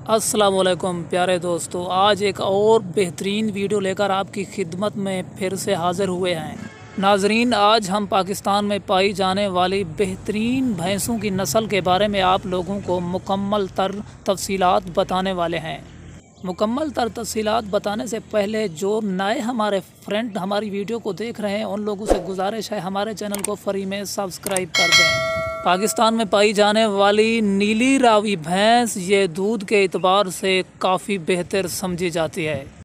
अस्सलामुअलैकुम प्यारे दोस्तों, आज एक और बेहतरीन वीडियो लेकर आपकी खिदमत में फिर से हाज़िर हुए हैं। नाजरीन, आज हम पाकिस्तान में पाई जाने वाली बेहतरीन भैंसों की नस्ल के बारे में आप लोगों को मुकम्मल तर तफसीलात बताने वाले हैं। मुकम्मल तर तफसीलात बताने से पहले जो नए हमारे फ्रेंड हमारी वीडियो को देख रहे हैं उन लोगों से गुजारिश है हमारे चैनल को फ्री में सब्सक्राइब कर दें। पाकिस्तान में पाई जाने वाली नीली रावी भैंस ये दूध के एतबार से काफ़ी बेहतर समझी जाती है।